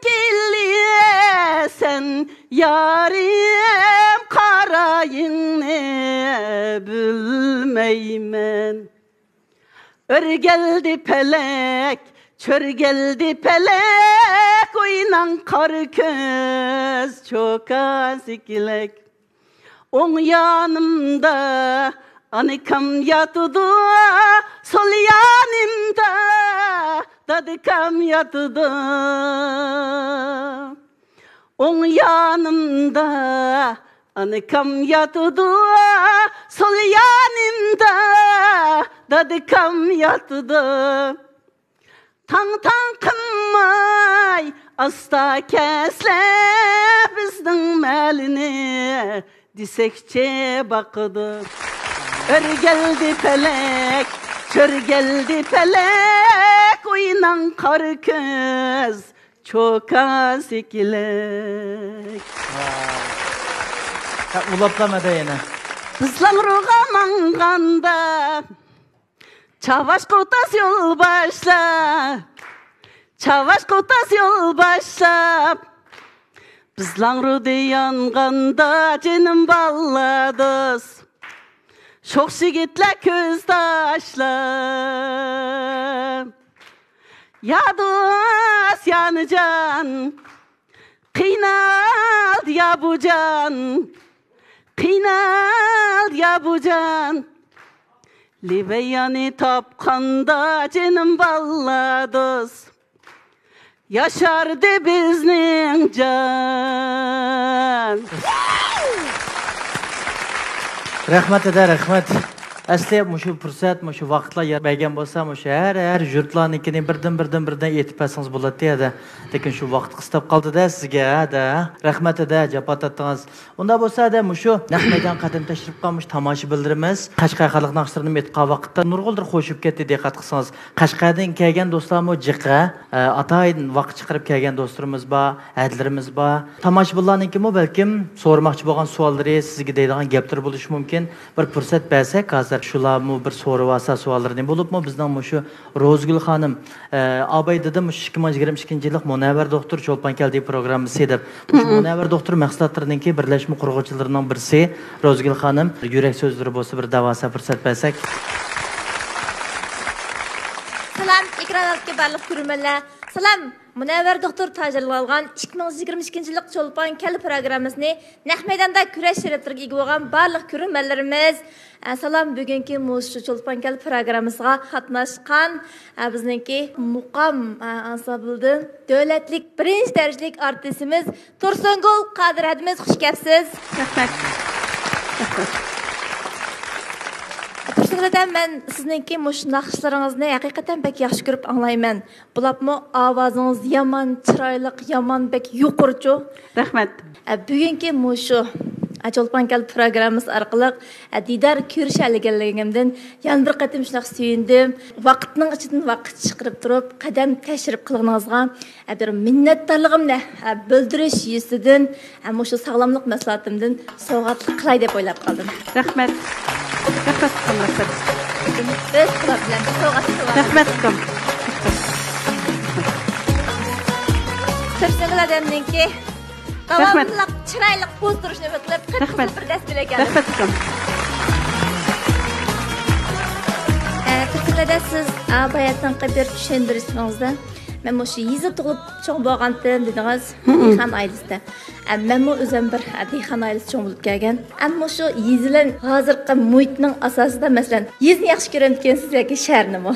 sen yarim karayın ne bilmeymen. Ör geldi pelek, çör geldi pelek, oynan kar köz çok azikilek. On yanımda anıkam yatıdı, sol yanımda dadıkam yatıdı. On yanımda anıkam yatıdı, sol yanımda dadikam yatıdı. Tang tang kınmay asta kesle bizden melini disekçe bakıdı. Ör geldi felek, çör geldi felek, oynan kar köz, çok az ikilek. Ulaplamada yine. Bizlan ruğa manganda, çavaş kotas yol başla, çavaş kotas yol başla. Bizlan ruğda yanganda, canım balladız. Çok sigitler köz taşlar. Ya dost yanacan, kıynal ya bu can, kıynal ya bu can. Libeyanı tapkanda canım balladız. Yaşardı bizning can. Rahmat eda, rahmat. Asli mushu fursat, mushu vaqtlar bergan bo'lsa, mushu har har yurtlarnikini birdan birdan birdan yetib passangiz bo'ladi edi. Lekin shu vaqt qistab qoldi-da sizga, da. Rahmat eda, javob tatdingiz. Unda bo'lsa-da mushu naq maydon qadam tashrif qilmish tomoshabinlarimiz Qashqar xalq naqshlarini metqa vaqtda nurg'uldir qo'shib ketdi, diqqat qilsangiz. Qashqardan kelgan do'stlarimiz jiqa, atayin vaqt chiqarib kelgan do'stlarimiz bor, adlarimiz bor. Tomoshabinlarnikimi balkim so'ramoqchi bo'lgan savollari sizga deydigan gaplar bo'lishi mumkin. Bir fursat bersak, hozir shularmi bir so'rab olsa savollarini bo'libmi bizning mushu Rozgul xonim abay dedim ikki ming yigirma ikkinchi yillik Munavvar doktor Cho'lpon keldi programmasi deb. Shu Munavvar doktor mahsulotlarininki birlashma qurg'uvchilarining birisi Rozgul xonim yurak so'zlari bo'lsa bir davosa fursat bersak. Salam ekranlarga barliq ko'rmanlar. Salam Munavvar doktor tajriba olgan ikki ming yigirma ikkinchi yillik Cho'lpon keldi programmasini naq maydonda kurash sharaflariga ega bo'lgan barliq ko'rmanlarimiz. Salam bugungi mushu Cho'lpon keldi programmasiga qatnashgan bizningki muqam ansamblidan davlatlik birinchi darajalik artistimiz Tursungul Qodir hadimiz xush kelibsiz. Rahmat. Tursunguldam men sizningki mush naqshlaringizni haqiqatan bek yaxshi ko'rib anglayman. Bulapmi ovozingiz yomon, chiroyli, yomon bek yuqurchu. Rahmat. Bugungi mushu Cho'lpon keldi programmasi orqali didar ko'rishalganligimdan yana bir qatim shunaq suyundim. Vaqtning ichidan vaqt chiqarib turib, qadam tashrif qilganingizga bir minnatdorligimni bildirish yuzidan mushu sog'lomlik maslahatimdan sovg'at qilay deb o'ylab qoldim. Rahmat. Rahmat qilasiz. Biz bilan sovg'at qilamiz. Rahmat qildim. Tursunguldamninki davomli chiroyli poz turishni umid qilib, qattiq bir dast bilan keldim. Rahmat qildim. Turkiyada siz bayatdan bir tushuntirishingizda men mushu yezib tug'ilib cho'ng bo'lgandim dedingiz, Dehqon oilasida. Men mu o'zim bir Dehqon oilasida cho'ng bo'lib kelgan. Ammo shu yezilan hozirgi muhitning asosida, masalan, yezni yaxshi ko'ramiz yoki shaharnimi?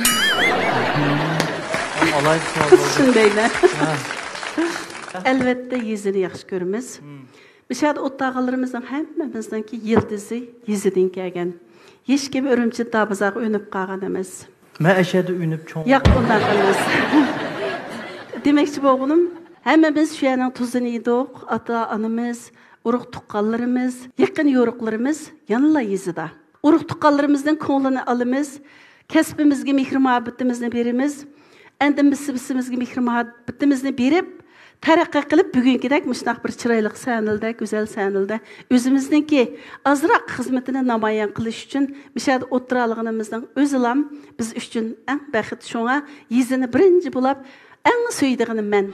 Olay shundaylar. Elbette yezini yaxshi ko'ramiz. Bishad o'tag'alarimizning hammamizningki yildizi yezidan kelgan. Hech kim Urumchi tabizaq o'nib qolgan emas. Men ashada o'nib cho'ng. Yo'q, undan emas. Demakchi bo'lganim, hammamiz shu yerning tuzini yedik. Ota-onamiz, urug' tuqqanlarimiz, yaqin yo'riqlarimiz yanala yezida. Urug' tuqqanlarimizning ko'nglini olamiz, kasbimizga mehr-muhabbatimizni beramiz. Endi biz-bizimizga mehr-muhabbatimizni berib taraqqiy qilib bugünkidek müşnaq bir chiroyli sanilda, go'zal sanilda o'zimizningki azroq xizmatini namoyon qilish uchun mishad o'tiralig'imizning o'zilam biz uchun eng baxit shunga yezini birinchi bo'lib eng suydiganim men.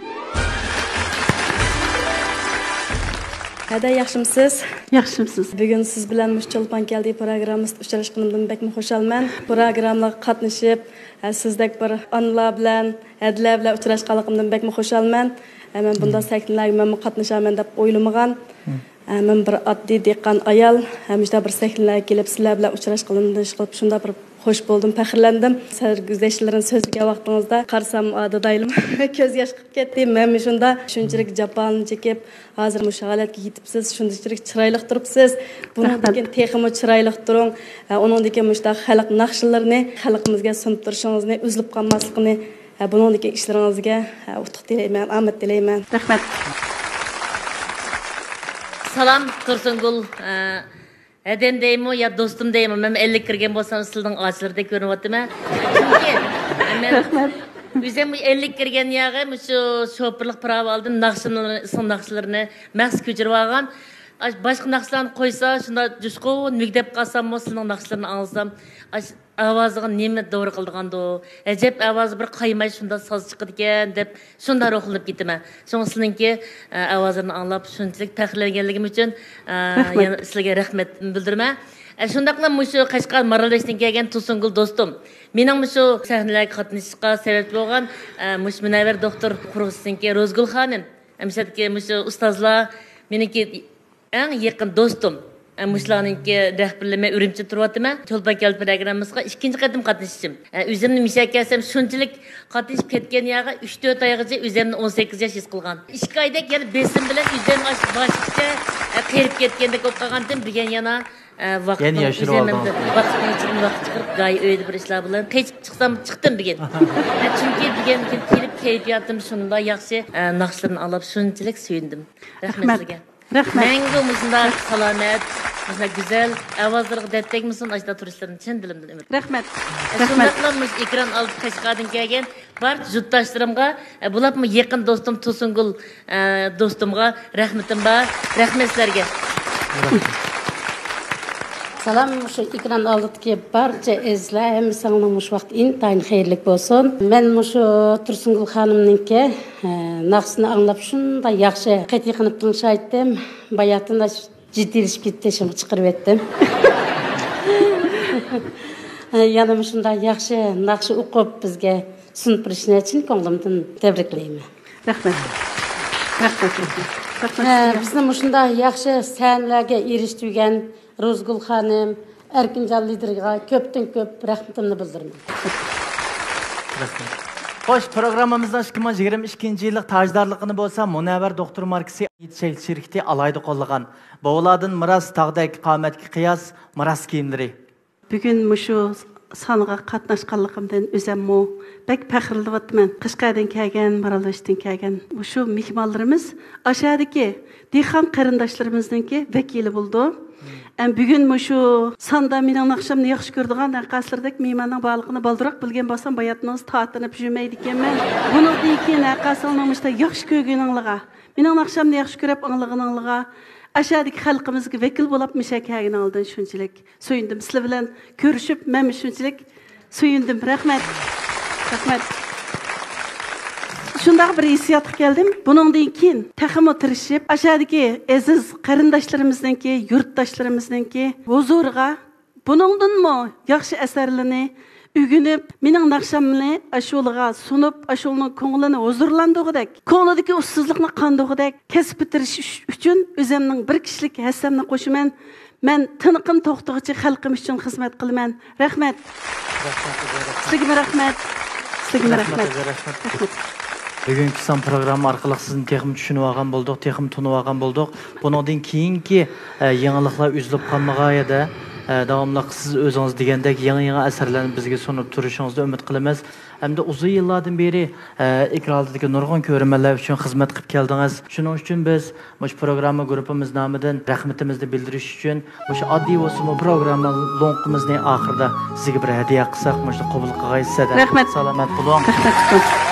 Hada yaxshimisiz? Yaxshimisiz. Bugun siz bilan mush Cho'lpon keldi programmasida uchrashganimdan bekmi xushalman. Programmaga qatnashib, sizdek bir onlar bilan, adlar bilan uchrashganligimdan bekmi xushalman. Men bunda sahnlarga men qatnashaman deb o'ylamagan. Men bir oddiy dehqon ayol, hamda bir sahnlarga kelib sizlar bilan uchrashganimdan qilib shunda bir hoş buldum, faxrlandim. Sarguzashlarning so'ziga vaqtingizda qarsam dadaylim ko'z yosh qilib ketdi. Men shunda shunchalik jafoni chekib, hozir mush holatga yetibsiz, shunchalik chiroyli turibsiz. Bundan texmi chiroyli turing. Uningdagi mushtaq xalq naqshlarini xalqimizga sunib turishingizni, uzilib qolmasligini, buningdagi ishlaringizga utuq tilayman, omad tilayman. Rahmat. Salam Tursungul. Edem deymi ya dostum deymi? Ben ellik kirgen bolsam sizning ağaçlarda görüp men. Çünkü Üzem ellik kirgen yağı şu şoförlük prava aldım. Naqşlarını, ısın naqşlarını məqs köçürüp alğan. Başqa naqşlarını qoysa, şunda cüşqun mügdep qalsam, sizning naqşlarını alsam, avazıga nemi doğru qıldığandı. Əcəb avazı bir qaymay şunda saz çıxır ekan deb şunda ruhlanıp gitdim. Şoň sizinki avazını anlap şunchalik faxrlanganligim uchun yana sizlarga rahmat bildirman. Şundaqla mushu Qashqar Maralashdan kelgan Tusungul do'stim. Mening mushu sahnalarga qatnashishga sabab bo'lgan mush Munavvar doktor Qurg'izistonga Rozgul xonim, hamshadagi mushu ustozlar meniki eng yaqin do'stim. Muşlarınki rəhbərləmə ürümçi turvatımə. Çolpan Kəl proqramımızға ikinci qadım qatnışım. Üzümni misal kelsem şunçilik qatnışıb ketken yağa üç dört ayğıca üzümni on sekiz yaş his qılğan. İki aydak yəni besim bilan üzüm başlıqca qerib ketkende көп qalğandım. Birgen yana vaqtın üzümimdə vaqtın içində vaqt çıxırıb gay öydə bir işlər bilan keçib çıxsam çıxdım birgen. Çünki birgen kelib keyfiyatım şununda yaxşı naqşlarını alıb şunçilik söyündim. Rəhmət sizə. Rahmat. Menga muzunda salomat, muzunda güzel, avazlarga deptek misin? Ajda turistlarni chin dilimdan umid. Rahmat. Rahmat. Shundaqla ekran olib Qashqardan kelgan barcha yurtdoshlarimga, bularmi yaqin do'stim Tusungul do'stimga rahmatim bor. Rahmat sizlarga. Salam, şu ekran aldıdaki barcha izler, hem sanılmış muş vaqt intayın xeyirlik bolsun. Men şu Tursungul xanımninki naqsını anlap şunda yaxşı qeti qınıp tınşaytdım. Bayatında ciddilişip gitti, şimdi çıqırıp ettim. Yani şunda yaxşı naqşı uqub bizge sunup birişine için ko'nglimdan tebrikleyim. Rahmat. Rahmat. Bizning şunda yaxşı sahnalarga eriştirgan Rozgul xonim, Erkinjon liderga köpten köp rahmetimni bildiraman. Rahmat. Xo'sh, programmamizdan ikki ming yigirma ikkinchi yillik tajdorligini bo'lsa, Munavvar doktor markasi şirketi alayda qo'llagan. Bovladın miras tağdaki qamatki qiyas miras kiyimleri. Bugün muşu sanığa qatnaşqanlığımdan özümmo bek faxrlanıpman. Qashqardan kelgan, Maralashdan kelgan muşu mehmonlarimiz aşağıdaki dehqon qarindoshlarimizningki vakili bo'ldi. Em bugün muşu sanda mening naqshamni yaxshi ko'rdigan naqaslardek mehmonning borligini baldiroq bilgan bo'lsam bayatınız tatınıp jümaydi ekanman. Buningdan keyin naqasilningizda yaxshi ko'rganingizga, mening naqshamni yaxshi ko'rib anglag'aningizga aşağıdaki xalqimizga vakil bo'lib mishakaginingizdan shunchalik so'yindim. Sizlar bilan ko'rishib, men shunchalik so'yindim. Rahmat. Rahmat. Şundaq bir hissiyatga keldim. Buningdan keyin taxmo tirishib, aşağıdaki aziz qarindoshlarimizningki, yurtdoshlarimizningki huzuriga buningdanmi yaxshi asarlarni ügünüp, mening naqshamni ashulaga sunib, ashulning ko'nglini huzurlandigidek, ko'nglidagi ussizlikni qandigidek kasb bitirish uchun o'zimning bir kishilik hassamni qo'shiman. Men tiniqim to'xtag'icha xalqim uchun xizmat qilaman. Rahmat. Sizga rahmat. Sizga rahmat. Rahmat. Bugünkü son programma orqali sizni texim tushunib olgan bo'ldik, texim tunib olgan bo'ldik. Bundan keyingi yangiliklar uzilib qolmag'ayda davomli siz o'zingiz degandek yangi-yangi asarlarni bizga sunib turishingizni umid qilamiz. Hamda uzun yillardan beri ekrandagi nurg'un ko'rmanlar uchun xizmat qilib keldingiz. Shuning uchun biz bu programma guruhimiz nomidan rahmatimizni bildirish uchun bu oddiy bo'lsa programma lonqimizning oxirida sizga bir hadiya qilsak, mana qabul qilgaysizlar. Rahmat. Salomat bo'ling. Rahmat.